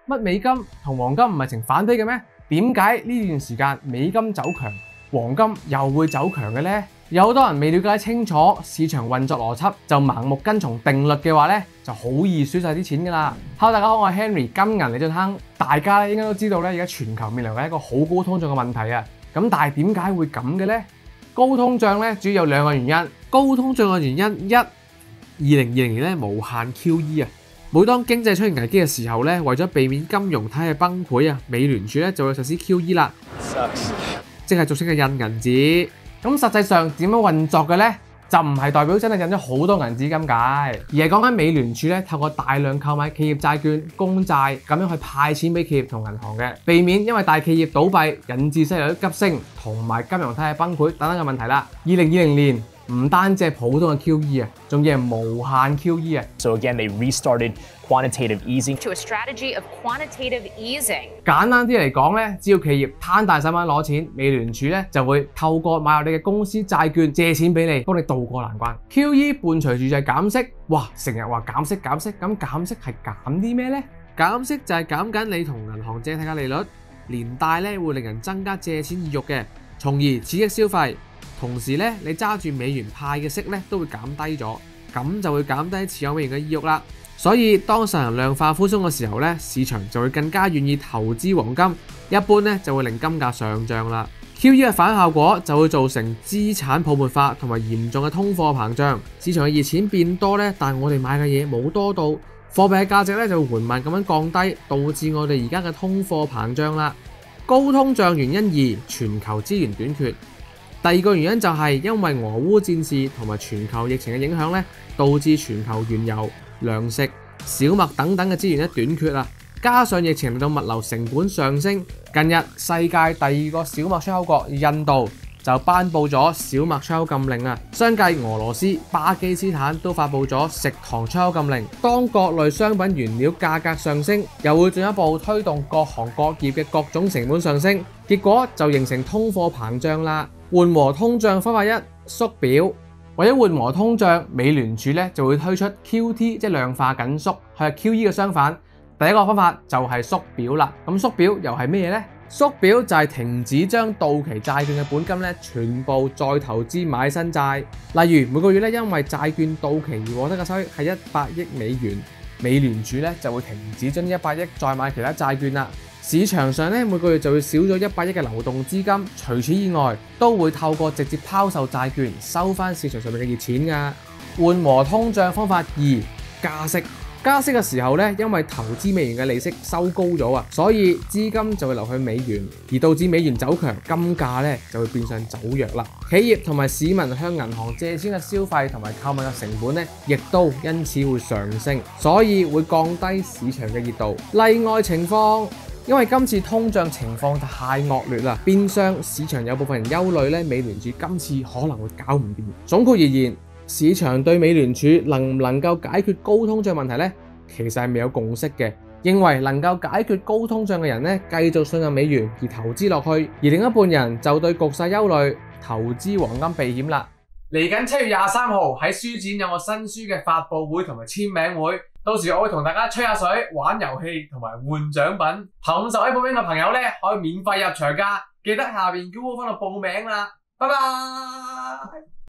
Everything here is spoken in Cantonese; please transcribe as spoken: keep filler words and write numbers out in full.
乜美金同黃金唔係呈反比嘅咩？點解呢段時間美金走強，黃金又會走強嘅呢？有好多人未了解清楚市場運作邏輯，就盲目跟從定律嘅話咧，就好易輸晒啲錢㗎啦。Hello， 大家好，我係 Henry 金銀李俊亨。大家咧應該都知道咧，而家全球面臨緊一個好高通脹嘅問題啊。咁但係點解會咁嘅咧？高通脹咧主要有兩個原因。高通脹嘅原因一，二零二零年咧無限 Q E 啊。每當經濟出現危機嘅時候咧，為咗避免金融體系崩潰啊，美聯儲咧就會實施 Q E 啦，即係俗稱嘅印銀紙。咁實際上點樣運作嘅咧？就唔係代表真係印咗好多銀紙咁解，而係講緊美聯儲咧透過大量購買企業債券、公債咁樣去派錢俾企業同銀行嘅，避免因為大企業倒閉引致息率急升同埋金融體系崩潰等等嘅問題啦。二零二零年唔單止係普通嘅 Q E 啊，仲要係無限 Q E 啊。 So again, they restarted quantitative easing to a strategy of quantitative easing. 簡單啲嚟講咧，只要企業攤大手板攞錢，美聯儲咧就會透過買入你嘅公司債券借錢俾你，幫你渡過難關。Q E 伴隨住就係減息，哇！成日話減息減息，咁減息係減啲咩咧？減息就係減緊你同銀行借貸嘅利率，連帶咧會令人增加借錢意欲嘅，從而刺激消費。同時咧，你揸住美元派嘅息咧都會減低咗，咁就會減低持有美元嘅意欲啦。所以當實行量化寬鬆嘅時候咧，市場就會更加願意投資黃金，一般咧就會令金價上漲啦。Q E 嘅反效果就會造成資產泡沫化同埋嚴重嘅通貨膨脹，市場嘅熱錢變多咧，但係我哋買嘅嘢冇多到，貨幣嘅價值咧就會緩慢咁樣降低，導致我哋而家嘅通貨膨脹啦。高通脹原因二，全球資源短缺。第二個原因就係因為俄烏戰事同埋全球疫情嘅影響咧，導致全球原油、糧食、小麥等等嘅資源咧短缺啊，加上疫情令到物流成本上升，近日世界第二個小麥出口國印度就頒布咗小麥出口禁令啊，相繼俄羅斯、巴基斯坦都發布咗食糖出口禁令。當各類商品原料價格上升，又會進一步推動各行各業嘅各種成本上升，結果就形成通貨膨脹啦。緩和通脹方法一，縮表。為咗緩和通脹，美聯儲咧就會推出 Q T， 即係量化緊縮，係 Q E 嘅相反。第一個方法就係縮表啦。咁縮表又係咩嘢呢？縮表就係停止將到期債券嘅本金咧全部再投資買新債。例如每個月咧因為債券到期而獲得嘅收益係一百億美元，美聯儲咧就會停止將一百億再買其他債券啦。市場上咧每個月就會少咗一百億嘅流動資金，除此以外都會透過直接拋售債券收翻市場上面嘅熱錢㗎。緩和通脹方法二，加息。加息嘅時候咧，因為投資美元嘅利息收高咗啊，所以資金就會流去美元，而導致美元走強，金價咧就會變相走弱啦。企業同埋市民向銀行借錢嘅消費同埋購買嘅成本咧，亦都因此會上升，所以會降低市場嘅熱度。例外情況。因為今次通脹情況太惡劣啦，變相市場有部分人憂慮咧，美聯儲今次可能會搞唔掂。總括而言，市場對美聯儲能唔能夠解決高通脹問題咧，其實係未有共識嘅。認為能夠解決高通脹嘅人咧，繼續信任美元而投資落去，而另一半人就對局勢憂慮，投資黃金避險啦。嚟緊七月廿三號喺書展有我新書嘅發佈會同埋簽名會。到時我會同大家吹下水、玩遊戲同埋換獎品。頭五十位報名嘅朋友咧，可以免費入場㗎。記得下邊 Google 翻度報名啦。拜拜。